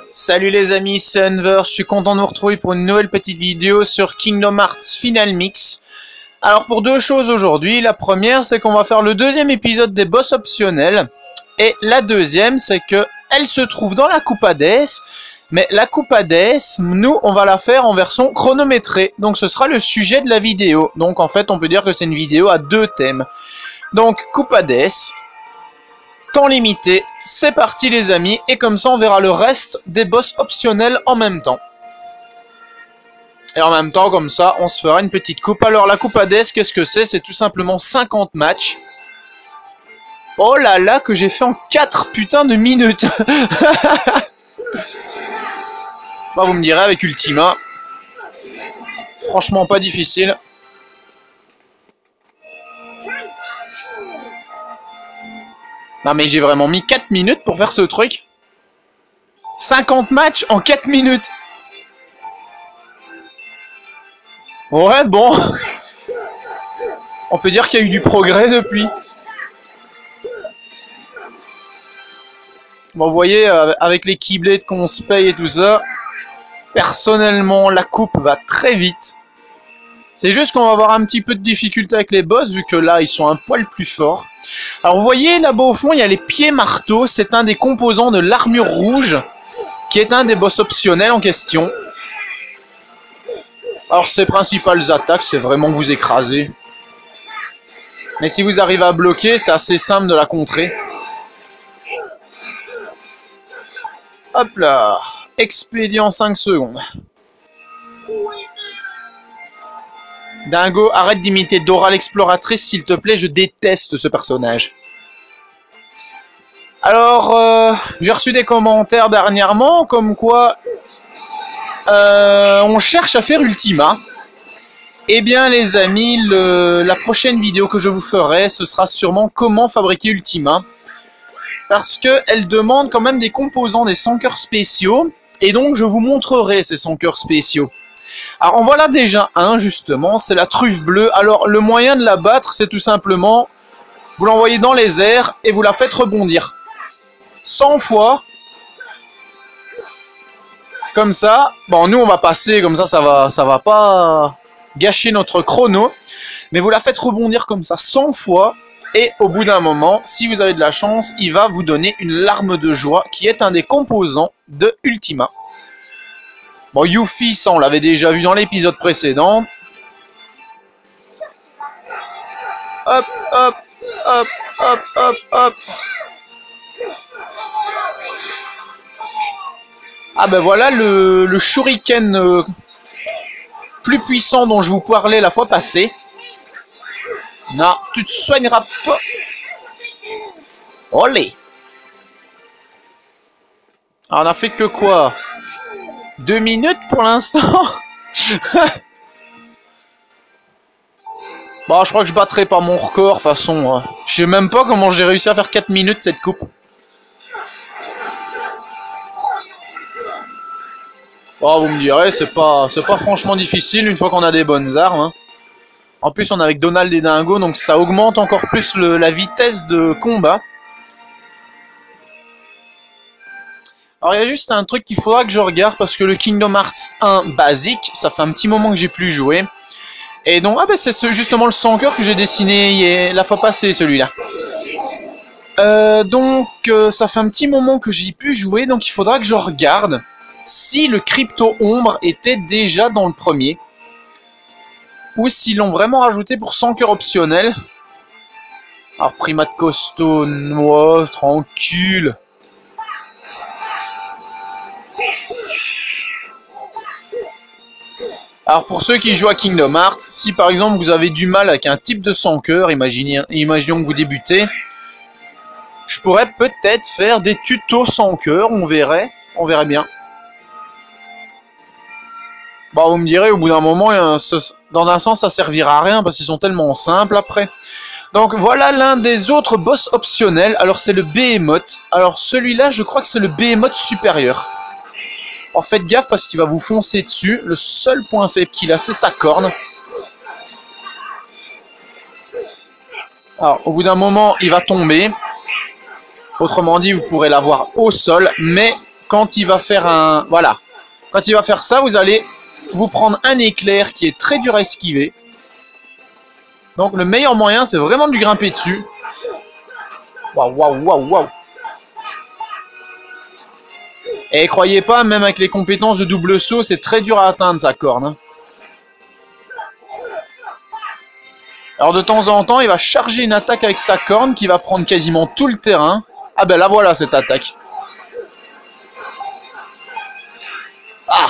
Salut les amis, c'est Unver, je suis content de vous retrouver pour une nouvelle petite vidéo sur Kingdom Hearts Final Mix. Alors pour deux choses aujourd'hui, la première c'est qu'on va faire le deuxième épisode des boss optionnels. Et la deuxième c'est que elle se trouve dans la coupe Hades. Mais la coupe Hades, nous on va la faire en version chronométrée. Donc ce sera le sujet de la vidéo. Donc en fait on peut dire que c'est une vidéo à deux thèmes. Donc coupe Hades, temps limité, c'est parti les amis, et comme ça on verra le reste des boss optionnels en même temps. Et en même temps comme ça on se fera une petite coupe. Alors la coupe Hades, qu'est-ce que c'est? C'est tout simplement 50 matchs. Oh là là, que j'ai fait en 4 putains de minutes. Bah vous me direz avec Ultima, franchement pas difficile. Non mais j'ai vraiment mis 4 minutes pour faire ce truc. 50 matchs en 4 minutes. Ouais bon. On peut dire qu'il y a eu du progrès depuis. Bon vous voyez, avec les Keyblades qu'on se paye et tout ça, personnellement la coupe va très vite. C'est juste qu'on va avoir un petit peu de difficulté avec les boss, vu que là, ils sont un poil plus forts. Alors, vous voyez, là-bas au fond, il y a les pieds marteaux. C'est un des composants de l'armure rouge, qui est un des boss optionnels en question. Alors, ses principales attaques, c'est vraiment vous écraser. Mais si vous arrivez à bloquer, c'est assez simple de la contrer. Hop là. Expédient 5 secondes. Dingo, arrête d'imiter Dora l'exploratrice, s'il te plaît, je déteste ce personnage. Alors, j'ai reçu des commentaires dernièrement, comme quoi on cherche à faire Ultima. Eh bien les amis, la prochaine vidéo que je vous ferai, ce sera sûrement comment fabriquer Ultima. Parce qu'elle demande quand même des composants, des 100 cœurs spéciaux, et donc je vous montrerai ces 100 cœurs spéciaux. Alors en voilà déjà un justement, c'est la truffe bleue. Alors le moyen de la battre, c'est tout simplement, vous l'envoyez dans les airs et vous la faites rebondir 100 fois. Comme ça, bon nous on va passer, comme ça va pas gâcher notre chrono. Mais vous la faites rebondir comme ça 100 fois. Et au bout d'un moment, si vous avez de la chance, il va vous donner une larme de joie qui est un des composants de Ultima. Bon, Yuffie, ça on l'avait déjà vu dans l'épisode précédent. Hop, hop, hop, hop, hop, hop. Ah ben voilà le shuriken plus puissant dont je vous parlais la fois passée. Non, tu te soigneras pas. Olé. Alors on a fait que quoi? 2 minutes pour l'instant. Bon, je crois que je battrai pas mon record, de toute façon. Je sais même pas comment j'ai réussi à faire 4 minutes cette coupe. Bon, vous me direz, c'est pas franchement difficile une fois qu'on a des bonnes armes. Hein. En plus, on est avec Donald et Dingo, donc ça augmente encore plus la vitesse de combat. Alors il y a juste un truc qu'il faudra que je regarde parce que le Kingdom Hearts 1 basique, ça fait un petit moment que j'ai plus joué. Et donc, ah ben c'est justement le 100 cœurs que j'ai dessiné la fois passée, celui-là. Donc ça fait un petit moment que j'y ai plus joué, donc il faudra que je regarde si le Crypto Ombre était déjà dans le premier. Ou s'ils l'ont vraiment rajouté pour 100 cœurs optionnels. Alors primate costaud, ouais, tranquille. Alors pour ceux qui jouent à Kingdom Hearts, si par exemple vous avez du mal avec un type de 100 cœurs, imaginons que vous débutez, je pourrais peut-être faire des tutos 100 cœurs, on verrait bien. Bon, vous me direz, au bout d'un moment, dans un sens, ça servira à rien parce qu'ils sont tellement simples après. Donc voilà l'un des autres boss optionnels. Alors c'est le Behemoth. Alors celui-là, je crois que c'est le Behemoth supérieur. Alors faites gaffe parce qu'il va vous foncer dessus. Le seul point faible qu'il a, c'est sa corne. Alors au bout d'un moment, il va tomber. Autrement dit, vous pourrez l'avoir au sol, mais quand il va faire un... Voilà. Quand il va faire ça, vous allez vous prendre un éclair qui est très dur à esquiver. Donc le meilleur moyen, c'est vraiment de lui grimper dessus. Waouh, waouh, waouh, waouh. Et croyez pas, même avec les compétences de double saut, c'est très dur à atteindre sa corne. Hein. Alors de temps en temps, il va charger une attaque avec sa corne qui va prendre quasiment tout le terrain. Ah ben là voilà cette attaque. Ah.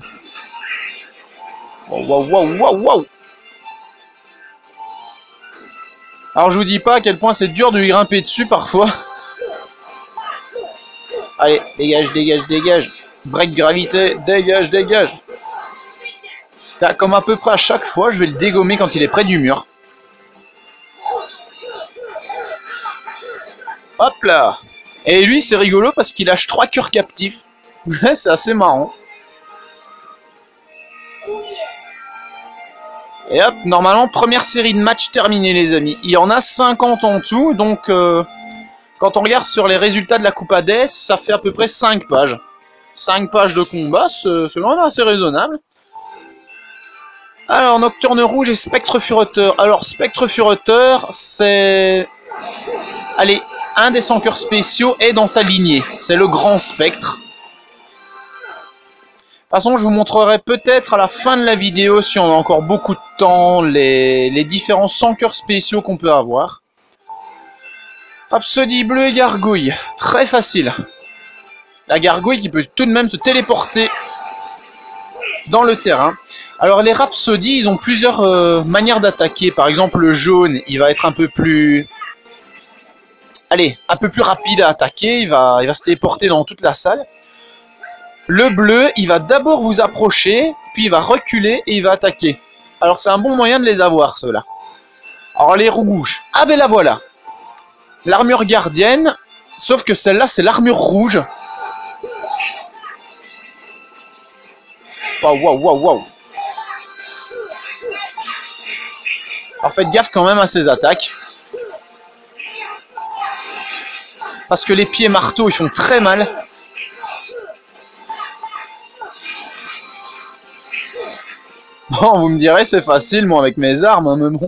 Waouh, waouh, waouh, waouh. Alors je vous dis pas à quel point c'est dur de lui grimper dessus parfois. Allez, dégage, dégage, dégage. Break gravité, dégage, dégage. Comme à peu près à chaque fois, je vais le dégommer quand il est près du mur. Hop là. Et lui, c'est rigolo parce qu'il lâche 3 cœurs captifs. C'est assez marrant. Et hop, normalement, première série de matchs terminée, les amis. Il y en a 50 en tout, donc... quand on regarde sur les résultats de la Coupe Hades, ça fait à peu près 5 pages. 5 pages de combat, c'est quand même assez raisonnable. Alors, Nocturne Rouge et Spectre Fureteur. Alors, Spectre Fureteur, c'est... Allez, un des 100 cœurs spéciaux est dans sa lignée. C'est le Grand Spectre. De toute façon, je vous montrerai peut-être à la fin de la vidéo, si on a encore beaucoup de temps, les différents 100 cœurs spéciaux qu'on peut avoir. Rhapsody Bleu et Gargouille. Très facile. La Gargouille qui peut tout de même se téléporter dans le terrain. Alors les Rhapsody, ils ont plusieurs manières d'attaquer. Par exemple, le jaune, il va être un peu plus... Allez, un peu plus rapide à attaquer. Il va se téléporter dans toute la salle. Le bleu, il va d'abord vous approcher, puis il va reculer et il va attaquer. Alors c'est un bon moyen de les avoir, ceux-là. Alors les rouges. Ah ben la voilà. L'armure gardienne, sauf que celle-là, c'est l'armure rouge. Waouh, waouh, waouh, waouh. Alors faites gaffe quand même à ces attaques. Parce que les pieds marteaux, ils font très mal. Bon, vous me direz, c'est facile, moi, avec mes armes, hein, mais bon.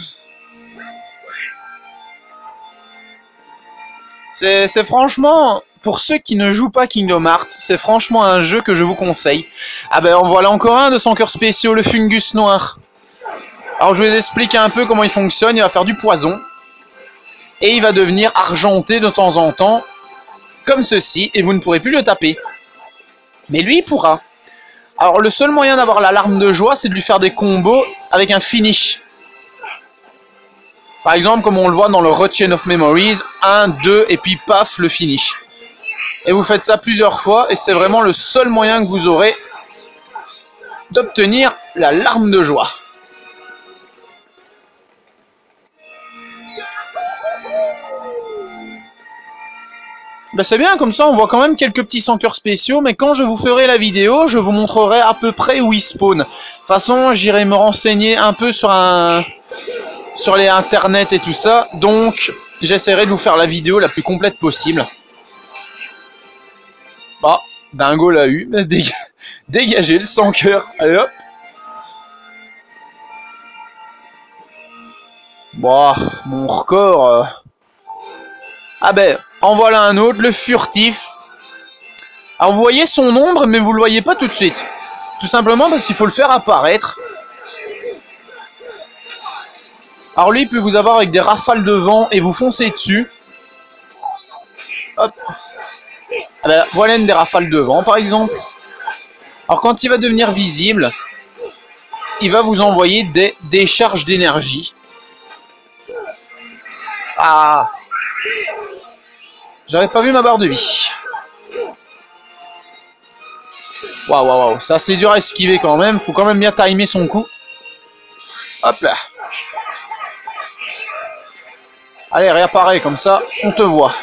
C'est franchement, pour ceux qui ne jouent pas Kingdom Hearts, c'est franchement un jeu que je vous conseille. Ah ben, en voilà encore un de 100 cœurs spéciaux, le Fungus Noir. Alors, je vous explique un peu comment il fonctionne. Il va faire du poison. Et il va devenir argenté de temps en temps, comme ceci, et vous ne pourrez plus le taper. Mais lui, il pourra. Alors, le seul moyen d'avoir la larme de joie, c'est de lui faire des combos avec un finish. Par exemple, comme on le voit dans le Chain of Memories, 1, 2, et puis paf, le finish. Et vous faites ça plusieurs fois, et c'est vraiment le seul moyen que vous aurez d'obtenir la larme de joie. Ben c'est bien, comme ça on voit quand même quelques petits 100 cœurs spéciaux, mais quand je vous ferai la vidéo, je vous montrerai à peu près où ils spawnent. De toute façon, j'irai me renseigner un peu sur les internets et tout ça, donc j'essaierai de vous faire la vidéo la plus complète possible. Bah, Dingo l'a eu, dégagez le 100 cœurs, allez hop. Bon, mon record... Ah ben, en voilà un autre, le furtif. Alors vous voyez son ombre, mais vous le voyez pas tout de suite. Tout simplement parce qu'il faut le faire apparaître. Alors lui, il peut vous avoir avec des rafales de vent et vous foncer dessus. Hop. Ah ben, voilà une des rafales de vent, par exemple. Alors quand il va devenir visible, il va vous envoyer des décharges d'énergie. Ah! J'avais pas vu ma barre de vie. Waouh, waouh, waouh. C'est assez dur à esquiver quand même. Faut quand même bien timer son coup. Hop là. Allez, réapparaît comme ça. On te voit.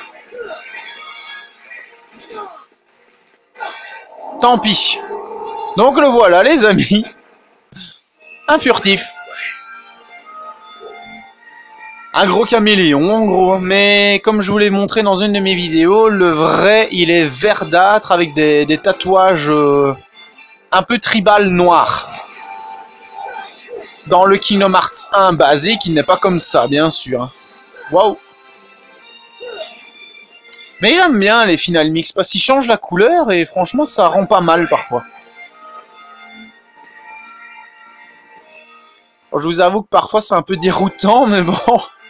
Tant pis. Donc le voilà, les amis. Un furtif. Un gros caméléon en gros, mais comme je vous l'ai montré dans une de mes vidéos, le vrai il est verdâtre avec des tatouages un peu tribal noirs. Dans le Kingdom Hearts 1 basique, il n'est pas comme ça, bien sûr. Waouh! Mais j'aime bien les Final Mix parce qu'ils changent la couleur et franchement ça rend pas mal parfois. Alors, je vous avoue que parfois c'est un peu déroutant, mais bon.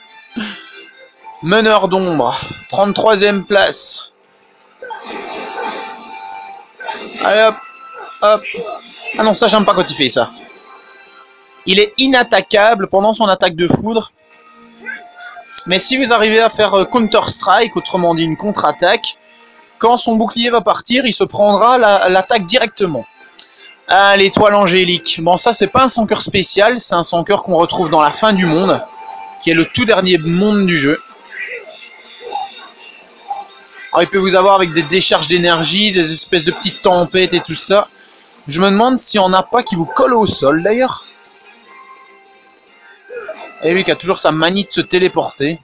Meneur d'ombre, 33e place. Allez hop, hop. Ah non, ça j'aime pas quand il fait ça. Il est inattaquable pendant son attaque de foudre. Mais si vous arrivez à faire Counter-Strike, autrement dit une contre-attaque, quand son bouclier va partir, il se prendra l'attaque directement. Ah, l'étoile angélique. Bon, ça c'est pas un sans-cœur spécial, c'est un sans-cœur qu'on retrouve dans la fin du monde, qui est le tout dernier monde du jeu. Alors, il peut vous avoir avec des décharges d'énergie, des espèces de petites tempêtes et tout ça. Je me demande s'il n'y en a pas qui vous collent au sol d'ailleurs. Et lui qui a toujours sa manie de se téléporter.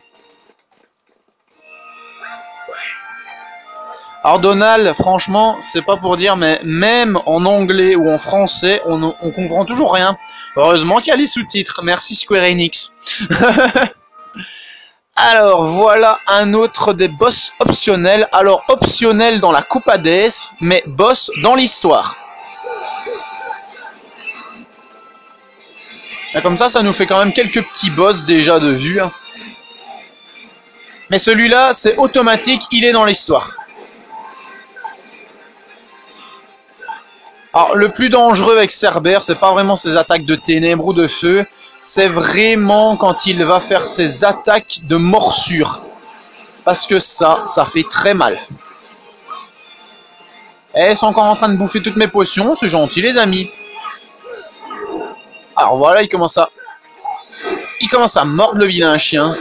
Alors Donald, franchement, c'est pas pour dire, mais même en anglais ou en français, on comprend toujours rien. Heureusement qu'il y a les sous-titres. Merci Square Enix. Alors, voilà un autre des boss optionnels. Alors, optionnel dans la Coupe Hades, mais boss dans l'histoire. Comme ça nous fait quand même quelques petits boss déjà de vue. Mais celui-là, c'est automatique, il est dans l'histoire. Alors, le plus dangereux avec Cerbère, c'est pas vraiment ses attaques de ténèbres ou de feu. C'est vraiment quand il va faire ses attaques de morsure. Parce que ça fait très mal. Et ils sont encore en train de bouffer toutes mes potions, c'est gentil les amis. Alors voilà, il commence à mordre le vilain chien.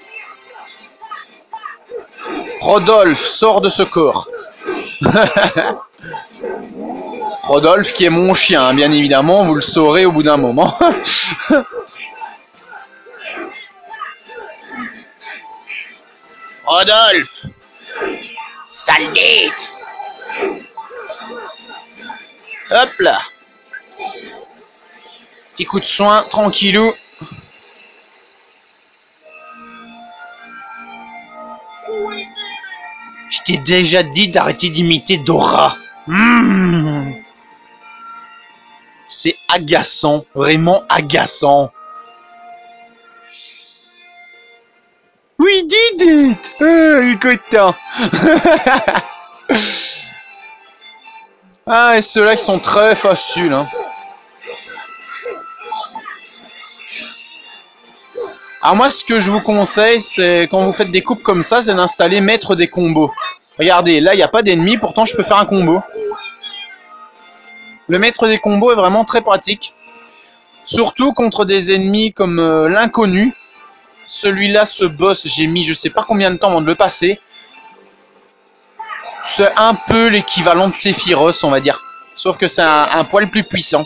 Rodolphe sort de ce corps. Rodolphe qui est mon chien, bien évidemment, vous le saurez au bout d'un moment. Rodolphe! Sale bête! Hop là! Petit coup de soin, tranquillou. Je t'ai déjà dit d'arrêter d'imiter Dora. C'est agaçant, vraiment agaçant. We did it! Il est content. Ah, et ceux-là qui sont très faciles. Hein. Alors moi, ce que je vous conseille, c'est quand vous faites des coupes comme ça, c'est d'installer maître des combos. Regardez, là, il n'y a pas d'ennemis, pourtant je peux faire un combo. Le maître des combos est vraiment très pratique. Surtout contre des ennemis comme l'inconnu. Celui-là, ce boss, j'ai mis je sais pas combien de temps avant de le passer. C'est un peu l'équivalent de Sephiroth, on va dire. Sauf que c'est un poil plus puissant.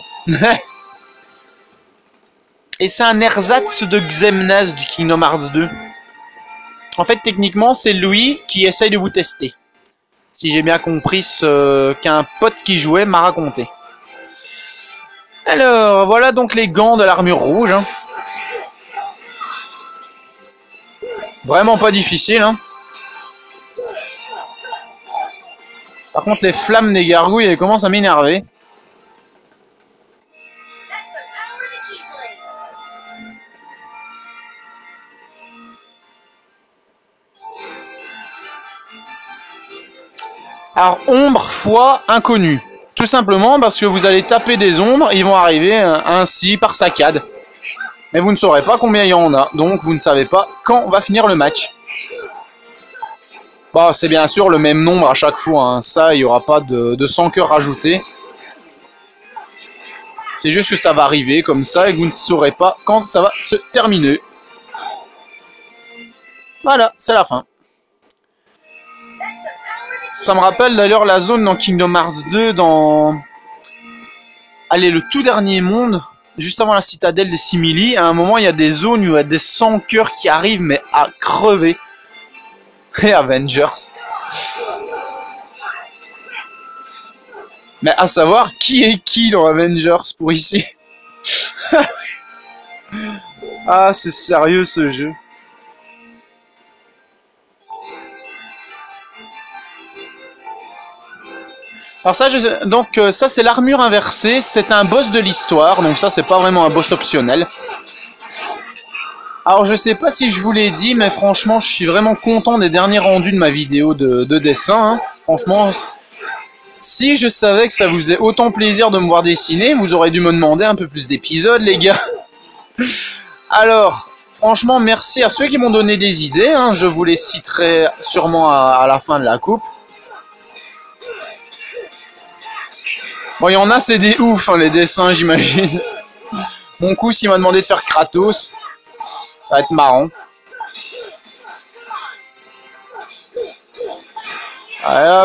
Et c'est un ersatz de Xemnas du Kingdom Hearts 2. En fait, techniquement, c'est lui qui essaye de vous tester. Si j'ai bien compris ce qu'un pote qui jouait m'a raconté. Alors, voilà donc les gants de l'armure rouge. Hein. Vraiment pas difficile. Hein. Par contre, les flammes des gargouilles, elles commencent à m'énerver. Alors, ombre fois inconnu. Tout simplement parce que vous allez taper des ombres, ils vont arriver ainsi par saccade. Mais vous ne saurez pas combien il y en a, donc vous ne savez pas quand va finir le match. Bon, c'est bien sûr le même nombre à chaque fois, hein. Ça, il n'y aura pas de 100 cœurs rajoutés. C'est juste que ça va arriver comme ça et que vous ne saurez pas quand ça va se terminer. Voilà, c'est la fin. Ça me rappelle d'ailleurs la zone dans Kingdom Hearts 2, dans... Allez, le tout dernier monde. juste avant la citadelle des Simili, à un moment, il y a des zones où il y a des sans-cœurs qui arrivent, mais à crever. Et Avengers. Mais à savoir, qui est qui dans Avengers pour ici? Ah, c'est sérieux ce jeu. Alors ça, donc ça c'est l'armure inversée, c'est un boss de l'histoire, donc ça c'est pas vraiment un boss optionnel. Alors je sais pas si je vous l'ai dit, mais franchement je suis vraiment content des derniers rendus de ma vidéo de dessin. Hein. Franchement, si je savais que ça vous faisait autant plaisir de me voir dessiner, vous aurez dû me demander un peu plus d'épisodes les gars. Alors, franchement merci à ceux qui m'ont donné des idées, hein. Je vous les citerai sûrement à la fin de la coupe. Bon, il y en a, c'est des ouf, hein, les dessins, j'imagine. Mon coup, s'il m'a demandé de faire Kratos, ça va être marrant. Allez, hop.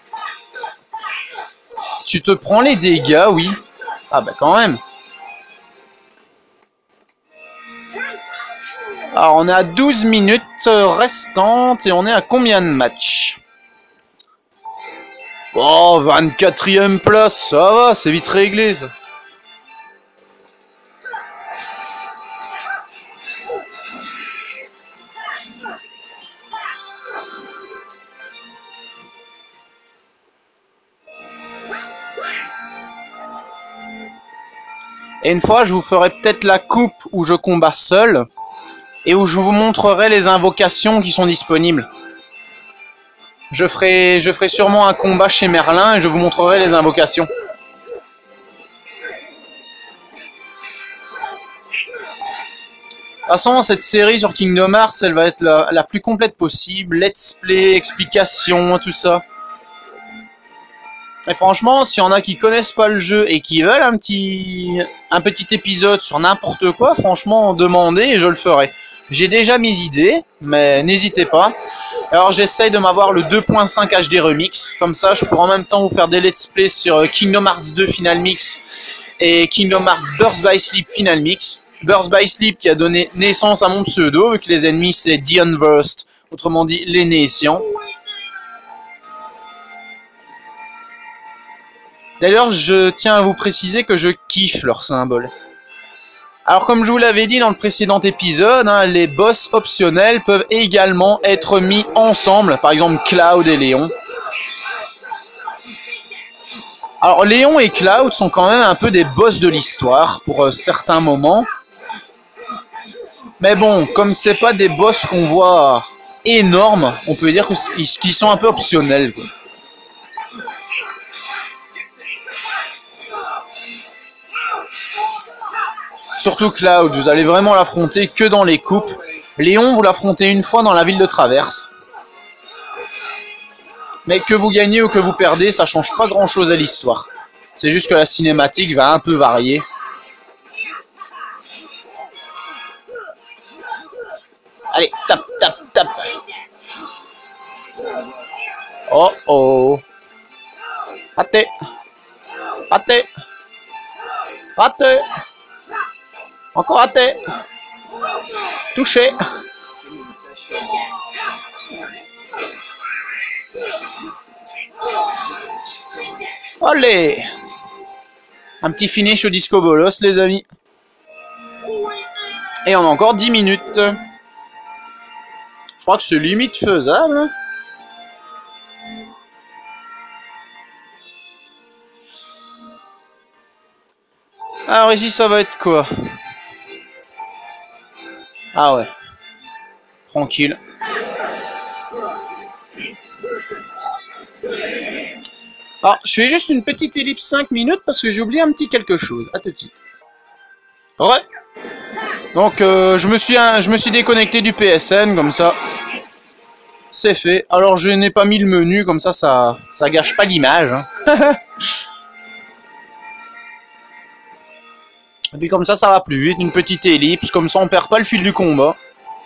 Tu te prends les dégâts, oui. Ah bah quand même. Alors, on est à 12 minutes restantes et on est à combien de matchs? Oh, 24e place, ça va, c'est vite réglé ça. Et une fois, je vous ferai peut-être la coupe où je combats seul et où je vous montrerai les invocations qui sont disponibles. Je ferai sûrement un combat chez Merlin et je vous montrerai les invocations. De toute façon, cette série sur Kingdom Hearts, elle va être la plus complète possible. Let's play, explications, tout ça. Et franchement, s'il y en a qui connaissent pas le jeu et qui veulent un petit épisode sur n'importe quoi, franchement, demandez et je le ferai. J'ai déjà mes idées, mais n'hésitez pas. Alors j'essaye de m'avoir le 2.5 HD Remix, comme ça je pourrai en même temps vous faire des let's play sur Kingdom Hearts 2 Final Mix et Kingdom Hearts Birth by Sleep Final Mix. Birth by Sleep qui a donné naissance à mon pseudo, vu que les ennemis c'est The Unversed, autrement dit les Néciens. D'ailleurs je tiens à vous préciser que je kiffe leur symbole. Alors comme je vous l'avais dit dans le précédent épisode, hein, les boss optionnels peuvent également être mis ensemble, par exemple Cloud et Léon. Alors Léon et Cloud sont quand même un peu des boss de l'histoire pour certains moments. Mais bon, comme c'est pas des boss qu'on voit énormes, on peut dire qu'ils sont un peu optionnels, quoi. Surtout Cloud, vous allez vraiment l'affronter que dans les coupes. Léon, vous l'affrontez une fois dans la ville de Traverse. Mais que vous gagnez ou que vous perdez, ça change pas grand chose à l'histoire. C'est juste que la cinématique va un peu varier. Allez, tape, tape, tape. Oh oh. Raté. Raté. Raté. Encore raté. Touché. Allez. Un petit finish au disco bolos, les amis. Et on a encore 10 minutes. Je crois que c'est limite faisable. Alors ici, ça va être quoi? Ah ouais. Tranquille. Alors, je fais juste une petite ellipse 5 minutes parce que j'ai oublié un petit quelque chose. À tout de suite. Ouais. Donc, je me suis déconnecté du PSN, comme ça. C'est fait. Alors, je n'ai pas mis le menu, comme ça gâche pas l'image. Hein. Et puis comme ça va plus vite, une petite ellipse, comme ça on perd pas le fil du combat.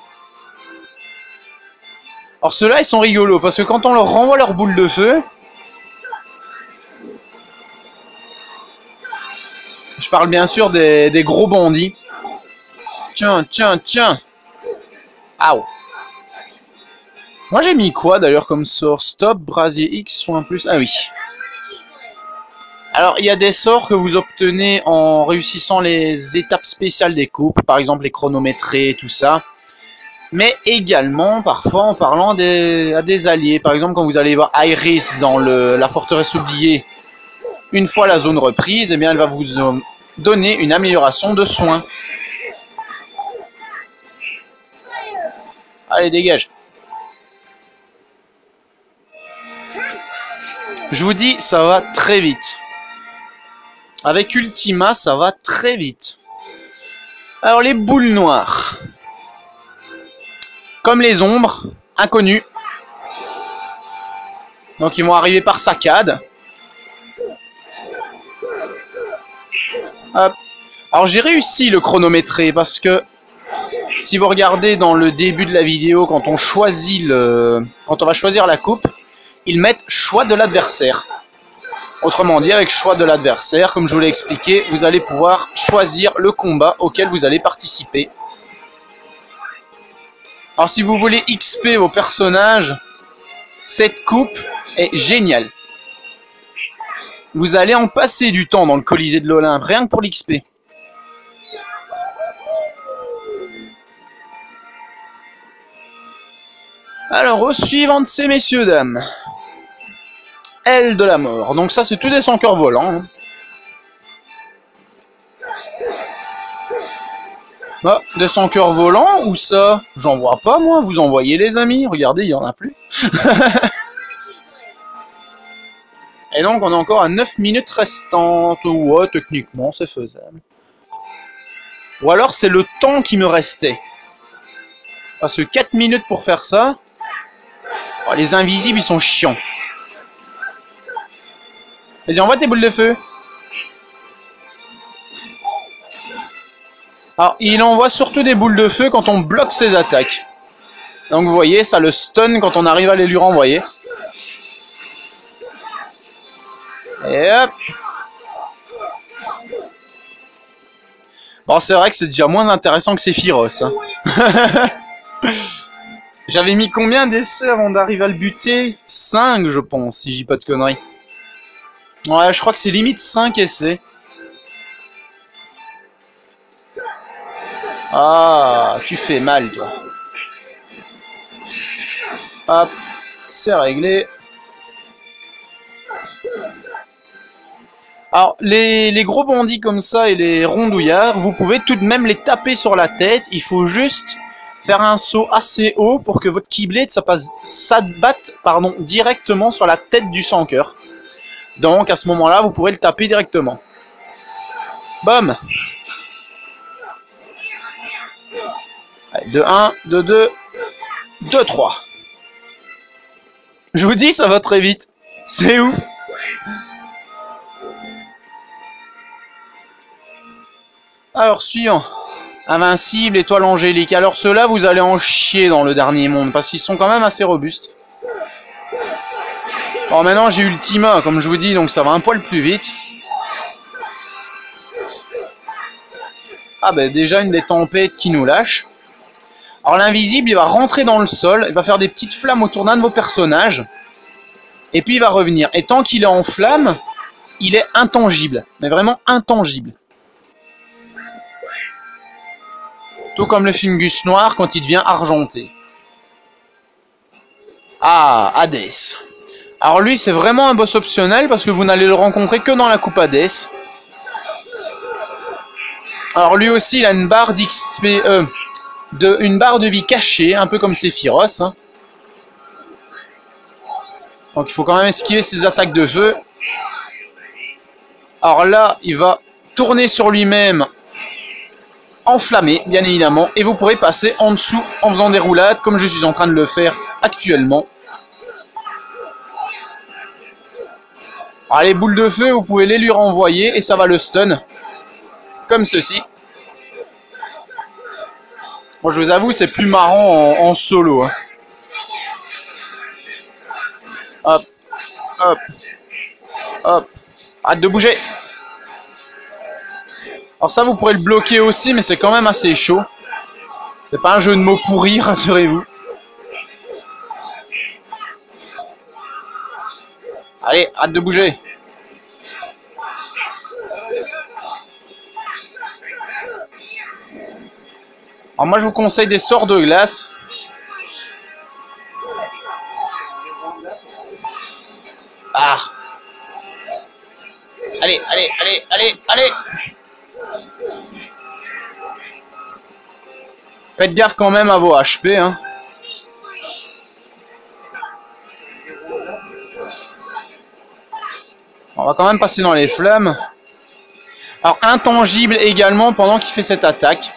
Alors ceux-là ils sont rigolos, parce que quand on leur renvoie leur boule de feu, je Je parle bien sûr des gros bandits. Tiens, tiens, tiens. Aouh. Moi j'ai mis quoi d'ailleurs comme sort? Stop, brasier X, soin plus. Ah oui. Alors il y a des sorts que vous obtenez en réussissant les étapes spéciales des coupes, par exemple les chronométrés, tout ça. Mais également parfois en parlant à des alliés. Par exemple quand vous allez voir Iris dans la forteresse oubliée, une fois la zone reprise, eh bien elle va vous donner une amélioration de soins. Allez, dégage. Je vous dis, ça va très vite. Avec Ultima, ça va très vite. Alors, les boules noires. Comme les ombres, inconnues. Donc, ils vont arriver par saccade. Hop. Alors, j'ai réussi le chronométré parce que si vous regardez dans le début de la vidéo, quand on va choisir la coupe, ils mettent choix de l'adversaire. Autrement dit, avec choix de l'adversaire, comme je vous l'ai expliqué, vous allez pouvoir choisir le combat auquel vous allez participer. Alors si vous voulez XP vos personnages, cette coupe est géniale. Vous allez en passer du temps dans le Colisée de l'Olympe, rien que pour l'XP. Alors, au suivant de ces messieurs, dames. Aile de la mort. Donc ça, c'est tout des sans-cœurs volants. Ah, des sans-cœurs volants, ou ça? J'en vois pas, moi. Vous en voyez, les amis? Regardez, il y en a plus. Et donc, on est encore à 9 minutes restantes. Ouais, techniquement, c'est faisable. Ou alors, c'est le temps qui me restait. Parce que 4 minutes pour faire ça... Oh, les invisibles, ils sont chiants. Vas-y, envoie tes boules de feu. Alors, il envoie surtout des boules de feu quand on bloque ses attaques. Donc, vous voyez, ça le stun quand on arrive à les lui renvoyer. Et hop. Bon, c'est vrai que c'est déjà moins intéressant que Sephiroth. Hein. J'avais mis combien d'essais avant d'arriver à le buter? 5, je pense, si je dis pas de conneries. Ouais, je crois que c'est limite 5 essais. Ah, tu fais mal, toi. Hop, c'est réglé. Alors, les gros bandits comme ça et les rondouillards, vous pouvez tout de même les taper sur la tête. Il faut juste faire un saut assez haut pour que votre Keyblade s'abatte directement sur la tête du sans-cœur. Donc, à ce moment-là, vous pourrez le taper directement. Bam! Allez, 2-1, 2-2, 2-3. Je vous dis, ça va très vite. C'est ouf! Alors, suivant. Invincible, étoile angélique. Alors, ceux-là, vous allez en chier dans le dernier monde, parce qu'ils sont quand même assez robustes. Alors, maintenant, j'ai Ultima, comme je vous dis, donc ça va un poil plus vite. Ah, ben, déjà, une des tempêtes qui nous lâche. Alors, l'invisible, il va rentrer dans le sol, il va faire des petites flammes autour d'un de vos personnages. Et puis, il va revenir. Et tant qu'il est en flamme, il est intangible. Mais vraiment intangible. Tout comme le fungus noir quand il devient argenté. Ah, Hades. Alors lui, c'est vraiment un boss optionnel parce que vous n'allez le rencontrer que dans la coupe Hades. Alors lui aussi, il a une barre d'XP, une barre de vie cachée, un peu comme Sephiroth. Hein. Donc il faut quand même esquiver ses attaques de feu. Alors là, il va tourner sur lui-même, enflammé, bien évidemment, et vous pourrez passer en dessous en faisant des roulades, comme je suis en train de le faire actuellement. Alors les boules de feu, vous pouvez les lui renvoyer et ça va le stun, comme ceci. Moi, je vous avoue, c'est plus marrant en solo. Hein. Hop, hop, hop. Arrête de bouger. Alors ça, vous pourrez le bloquer aussi, mais c'est quand même assez chaud. C'est pas un jeu de mots pourri, rassurez-vous. Allez, hâte de bouger. Alors moi, je vous conseille des sorts de glace. Ah. Allez, allez, allez, allez, allez. Faites gaffe quand même à vos HP, hein. On va quand même passer dans les flammes. Alors, intangible également pendant qu'il fait cette attaque.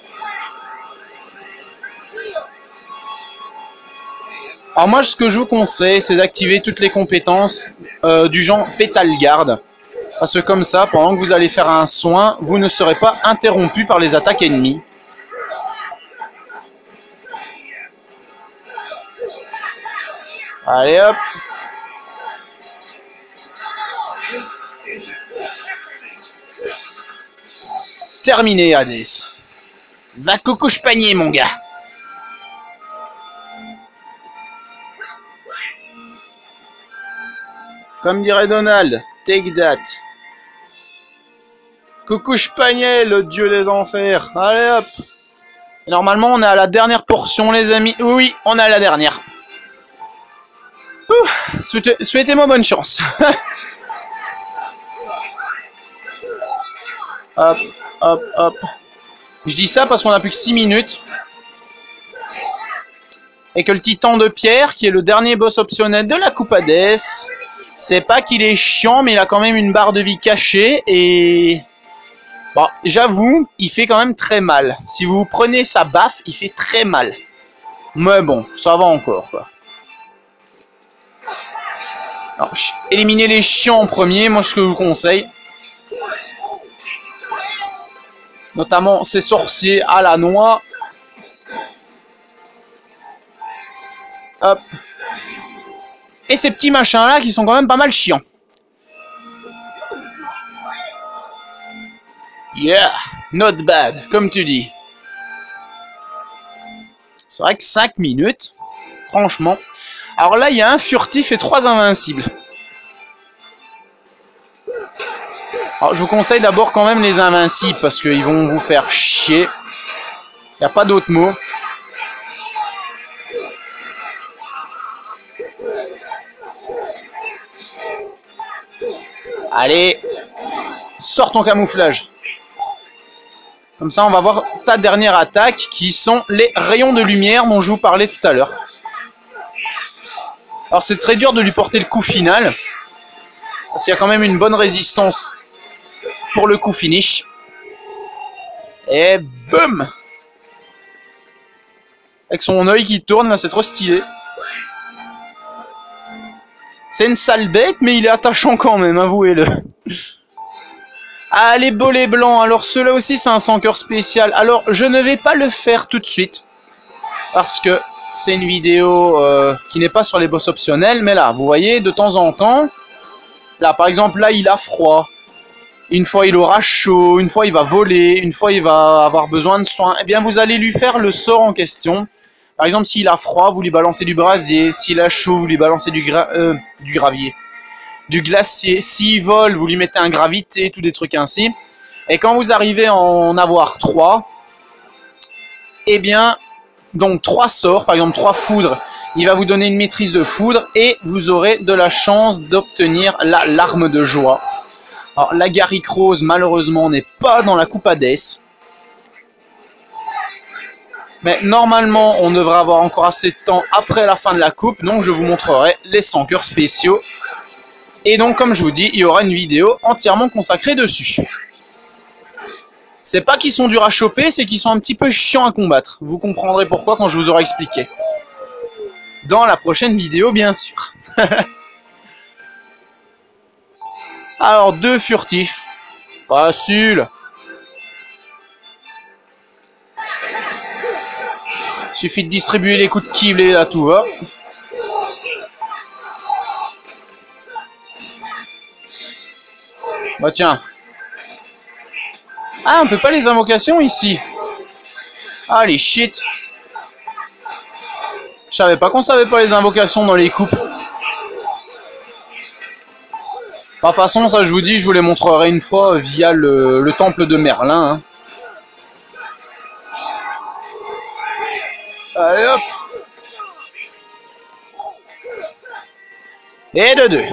Alors moi, ce que je vous conseille, c'est d'activer toutes les compétences du genre Pétale Garde. Parce que comme ça, pendant que vous allez faire un soin, vous ne serez pas interrompu par les attaques ennemies. Allez hop. Terminé, Hades. Va coucouche panier, mon gars. Comme dirait Donald, take that. Coucouche panier, le dieu des enfers. Allez hop. Et normalement, on est à la dernière portion, les amis. Oui, on est à la dernière. Souhaitez-moi bonne chance. Hop, hop, hop. Je dis ça parce qu'on a plus que 6 minutes. Et que le titan de pierre, qui est le dernier boss optionnel de la Coupe Hades, c'est pas qu'il est chiant, mais il a quand même une barre de vie cachée. Et bon, j'avoue, il fait quand même très mal. Si vous prenez sa baffe, il fait très mal. Mais bon, ça va encore, quoi. Alors, éliminez les chiants en premier, moi ce que je vous conseille. Notamment ces sorciers à la noix. Hop. Et ces petits machins là qui sont quand même pas mal chiants. Yeah, not bad, comme tu dis. C'est vrai que 5 minutes, franchement. Alors là, il y a un furtif et 3 invincibles. Alors, je vous conseille d'abord quand même les invincibles parce qu'ils vont vous faire chier. Il n'y a pas d'autre mot. Allez, sors ton camouflage. Comme ça, on va voir ta dernière attaque qui sont les rayons de lumière dont je vous parlais tout à l'heure. Alors, c'est très dur de lui porter le coup final. Parce qu'il y a quand même une bonne résistance pour le coup finish. Et boum! Avec son œil qui tourne, là, c'est trop stylé. C'est une sale bête, mais il est attachant quand même, avouez-le. Ah, les bolets blancs. Alors, ceux-là aussi, c'est un 100 cœurs spécial. Alors, je ne vais pas le faire tout de suite. Parce que c'est une vidéo qui n'est pas sur les boss optionnels. Mais là, vous voyez, de temps en temps... Là, par exemple, là, il a froid. Une fois, il aura chaud. Une fois, il va voler. Une fois, il va avoir besoin de soins. Eh bien, vous allez lui faire le sort en question. Par exemple, s'il a froid, vous lui balancez du brasier. S'il a chaud, vous lui balancez du gravier. Du glacier. S'il vole, vous lui mettez un gravité, tous des trucs ainsi. Et quand vous arrivez à en avoir 3, eh bien, donc 3 sorts, par exemple 3 foudres, il va vous donner une maîtrise de foudre et vous aurez de la chance d'obtenir la larme de joie. Alors, la Garrick Rose, malheureusement, n'est pas dans la Coupe Hades. Mais normalement, on devrait avoir encore assez de temps après la fin de la coupe. Donc, je vous montrerai les 100 cœurs spéciaux. Et donc, comme je vous dis, il y aura une vidéo entièrement consacrée dessus. C'est pas qu'ils sont durs à choper, c'est qu'ils sont un petit peu chiants à combattre. Vous comprendrez pourquoi quand je vous aurai expliqué. Dans la prochaine vidéo, bien sûr. Alors, 2 furtifs. Facile. Suffit de distribuer les coups de kibble et là, tout va. Bah tiens. Ah, on peut pas les invocations ici. Ah, les shit. Je savais pas qu'on savait pas les invocations dans les coupes. De toute façon, ça je vous dis, je vous les montrerai une fois via le temple de Merlin. Hein. Allez hop. Et de deux.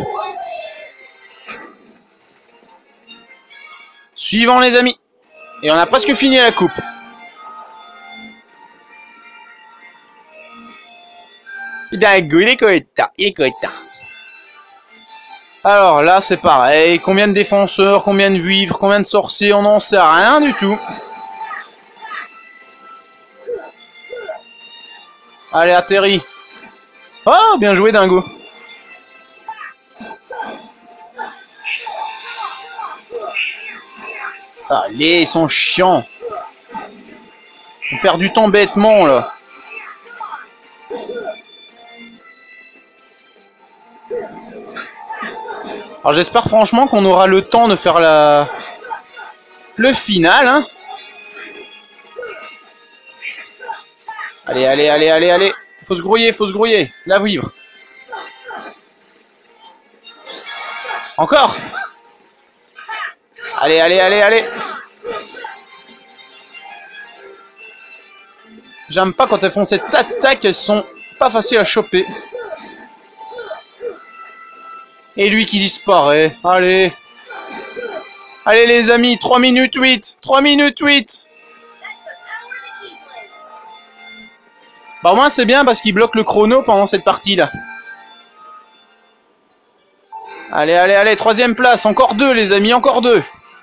Suivant les amis. Et on a presque fini la coupe. Il est content. Alors là c'est pareil. Combien de défenseurs, combien de vivres, combien de sorciers, on n'en sait rien du tout. Allez, atterris. Oh, bien joué, dingo. Allez, ils sont chiants. On perd du temps bêtement, là. Alors, j'espère franchement qu'on aura le temps de faire le final, hein. Allez, allez, allez, allez, allez. Faut se grouiller. La vivre. Encore. Allez, allez, allez, allez. J'aime pas quand elles font cette attaque, elles sont pas faciles à choper. Et lui qui disparaît. Allez. Allez les amis, 3 minutes 8. 3 minutes 8. Bah au moins c'est bien parce qu'il bloque le chrono pendant cette partie-là. Allez, allez, allez, 3e place. Encore 2 les amis, encore 2.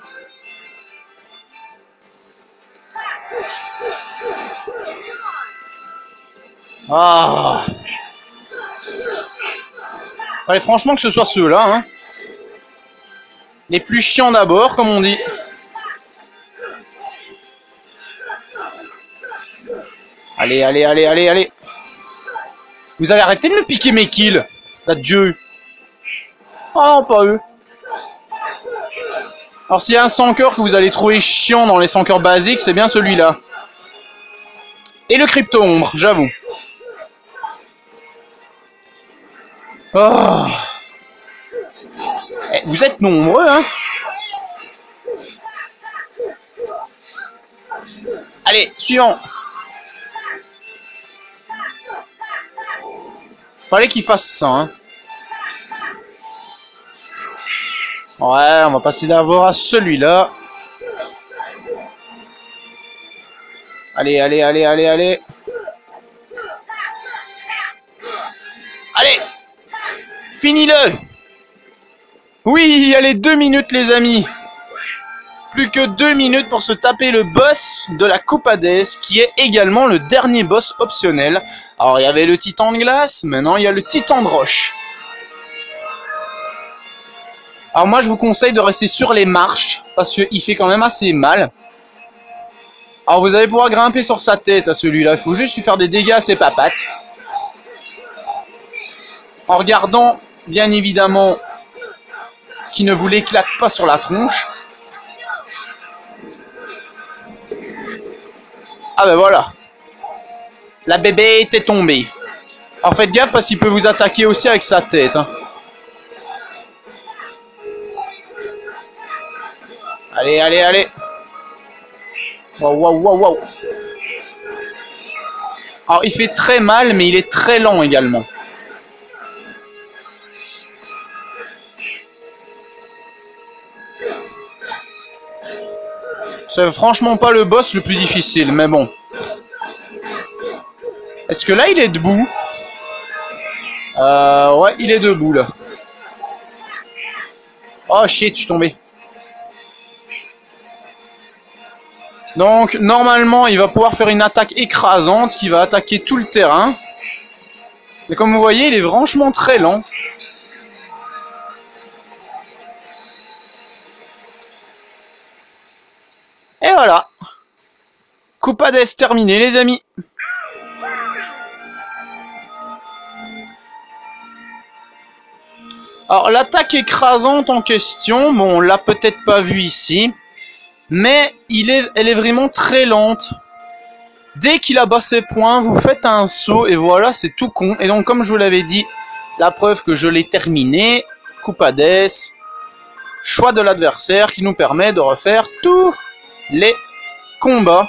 Ah. Fallait franchement que ce soit ceux-là. Hein. Les plus chiants d'abord, comme on dit. Allez, allez, allez, allez, allez. Vous allez arrêter de me piquer mes kills. Adieu. Ah, oh, pas eux. Alors, s'il y a un 100 cœurs que vous allez trouver chiant dans les 100 cœurs basiques, c'est bien celui-là. Et le crypto-ombre, j'avoue. Oh. Eh, vous êtes nombreux, hein. Allez, suivant. Fallait qu'il fasse ça, hein. Ouais, on va passer d'abord à celui-là. Allez, allez, allez, allez, allez. Allez. Finis-le. Oui, allez, 2 minutes les amis. Plus que 2 minutes pour se taper le boss de la Coupe Hades, qui est également le dernier boss optionnel. Alors, il y avait le titan de glace, maintenant il y a le titan de roche. Alors moi, je vous conseille de rester sur les marches, parce qu'il fait quand même assez mal. Alors, vous allez pouvoir grimper sur sa tête à celui-là. Il faut juste lui faire des dégâts à ses papates. En regardant, bien évidemment, qu'il ne vous l'éclate pas sur la tronche. Ah ben voilà. La bébé était tombée. Alors faites gaffe parce qu'il peut vous attaquer aussi avec sa tête. Hein. Allez, allez, allez. Waouh, waouh, waouh, waouh. Alors il fait très mal, mais il est très lent également. C'est franchement pas le boss le plus difficile, mais bon. Est-ce que là, il est debout? Ouais, il est debout, là. Oh, shit, je suis tombé. Donc, normalement, il va pouvoir faire une attaque écrasante qui va attaquer tout le terrain. Mais comme vous voyez, il est franchement très lent. Et voilà. Coupe Hades terminée, les amis. Alors, l'attaque écrasante en question, bon, on l'a peut-être pas vu ici. mais elle est vraiment très lente. Dès qu'il abat ses points, vous faites un saut et voilà, c'est tout con. Et donc, comme je vous l'avais dit, la preuve que je l'ai terminé, Coupades, choix de l'adversaire qui nous permet de refaire tous les combats.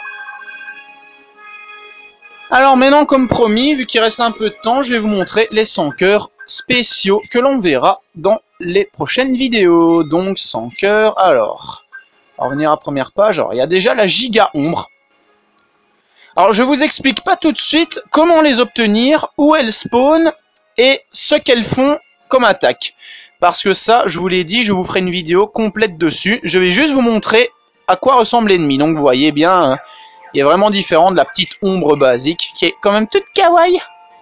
Alors maintenant, comme promis, vu qu'il reste un peu de temps, je vais vous montrer les 100 cœurs spéciaux que l'on verra dans les prochaines vidéos. Donc 100 cœurs, alors, on va revenir à la première page. Alors, il y a déjà la giga ombre. Alors, je vous explique pas tout de suite comment les obtenir, où elles spawnent et ce qu'elles font comme attaque. Parce que ça, je vous l'ai dit, je vous ferai une vidéo complète dessus. Je vais juste vous montrer à quoi ressemble l'ennemi. Donc, vous voyez bien, il est vraiment différent de la petite ombre basique, qui est quand même toute kawaii.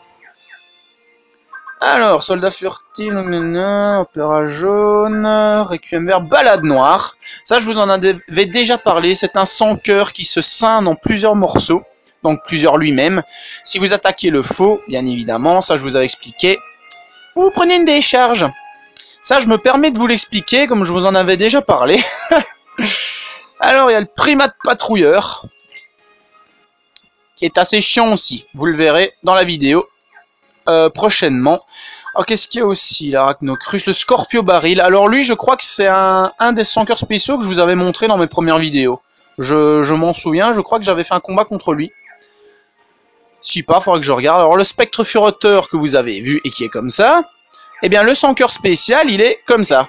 Alors, soldat furtif, opéra jaune, requiem vert, balade noire. Ça, je vous en avais déjà parlé. C'est un 100 cœurs qui se scinde en plusieurs morceaux. Donc plusieurs lui-même. Si vous attaquez le faux, bien évidemment, ça je vous avais expliqué, vous prenez une décharge. Ça je me permets de vous l'expliquer, comme je vous en avais déjà parlé. Alors il y a le primate patrouilleur, qui est assez chiant aussi. Vous le verrez dans la vidéo prochainement. Alors qu'est-ce qu'il y a aussi, l'arachnocruche, le scorpio baril. Alors lui je crois que c'est un des 100 cœurs spéciaux que je vous avais montré dans mes premières vidéos. Je m'en souviens, je crois que j'avais fait un combat contre lui. Si pas, il faudra que je regarde. Alors le spectre furoteur que vous avez vu et qui est comme ça, eh bien le 100 cœurs spécial, il est comme ça.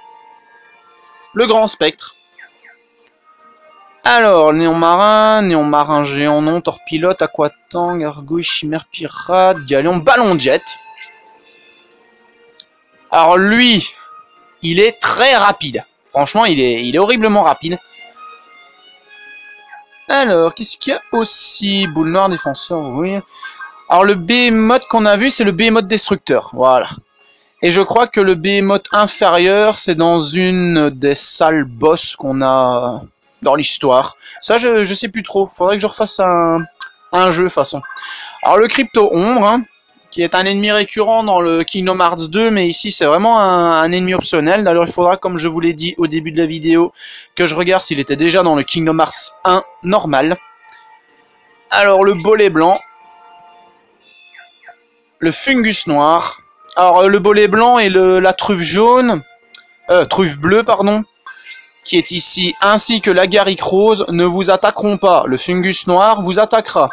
Le grand spectre. Alors, néon marin géant non, torpilote, aquatang, gargouille, chimère pirate, galion, ballon jet. Alors lui, il est très rapide. Franchement, il est horriblement rapide. Alors, qu'est-ce qu'il y a aussi? Boule noire, défenseur, oui. Alors, le behemoth qu'on a vu, c'est le behemoth destructeur. Voilà. Et je crois que le behemoth inférieur, c'est dans une des salles boss qu'on a dans l'histoire. Ça, je sais plus trop. Faudrait que je refasse un jeu, de toute façon. Alors, le crypto ombre, hein, qui est un ennemi récurrent dans le Kingdom Hearts 2, mais ici c'est vraiment un ennemi optionnel. D'ailleurs il faudra, comme je vous l'ai dit au début de la vidéo, que je regarde s'il était déjà dans le Kingdom Hearts 1 normal. Alors le bolet blanc, le fungus noir, alors le bolet blanc et la truffe jaune, truffe bleue pardon, qui est ici, ainsi que l'agaric rose ne vous attaqueront pas. Le fungus noir vous attaquera.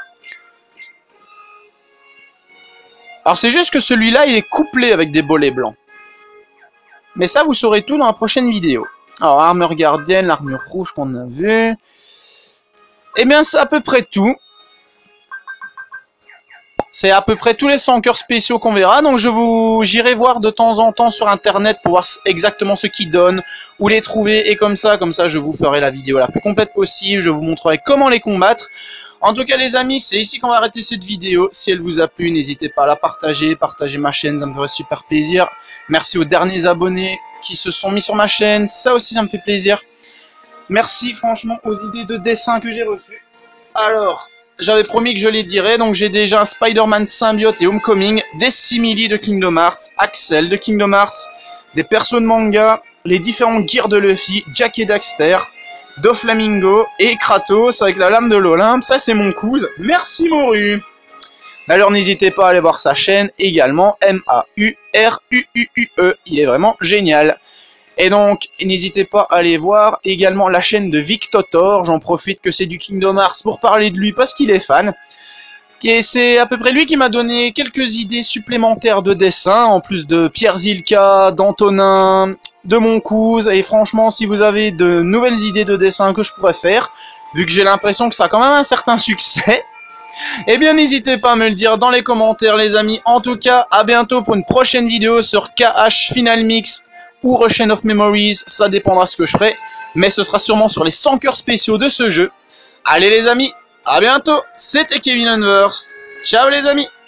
Alors c'est juste que celui-là, il est couplé avec des bolets blancs. Mais ça, vous saurez tout dans la prochaine vidéo. Alors, armure gardienne, l'armure rouge qu'on a vue. Eh bien, c'est à peu près tout. C'est à peu près tous les 100 cœurs spéciaux qu'on verra. Donc, j'irai voir de temps en temps sur Internet pour voir exactement ce qu'ils donnent, où les trouver. Et comme ça, je vous ferai la vidéo la plus complète possible. Je vous montrerai comment les combattre. En tout cas les amis, c'est ici qu'on va arrêter cette vidéo. Si elle vous a plu, n'hésitez pas à la partager, partagez ma chaîne, ça me ferait super plaisir. Merci aux derniers abonnés qui se sont mis sur ma chaîne, ça aussi ça me fait plaisir. Merci franchement aux idées de dessin que j'ai reçues. Alors, j'avais promis que je les dirais, donc j'ai déjà un Spider-Man Symbiote et Homecoming, des simili de Kingdom Hearts, Axel de Kingdom Hearts, des persos de manga, les différents gears de Luffy, Jack et Daxter, Doflamingo et Kratos avec la lame de l'Olympe. Ça c'est mon cousin. Merci Moru. Alors n'hésitez pas à aller voir sa chaîne également, M-A-U-R-U-U-U-E. Il est vraiment génial. Et donc n'hésitez pas à aller voir également la chaîne de Victotor. J'en profite que c'est du Kingdom Hearts pour parler de lui parce qu'il est fan. Et c'est à peu près lui qui m'a donné quelques idées supplémentaires de dessin, en plus de Pierre Zilka, d'Antonin, de mon cousin. Et franchement, si vous avez de nouvelles idées de dessin que je pourrais faire, vu que j'ai l'impression que ça a quand même un certain succès, eh bien n'hésitez pas à me le dire dans les commentaires les amis. En tout cas, à bientôt pour une prochaine vidéo sur KH Final Mix ou Russian of Memories, ça dépendra ce que je ferai. Mais ce sera sûrement sur les 100 cœurs spéciaux de ce jeu. Allez les amis, à bientôt, c'était Kevin Unversed. Ciao les amis.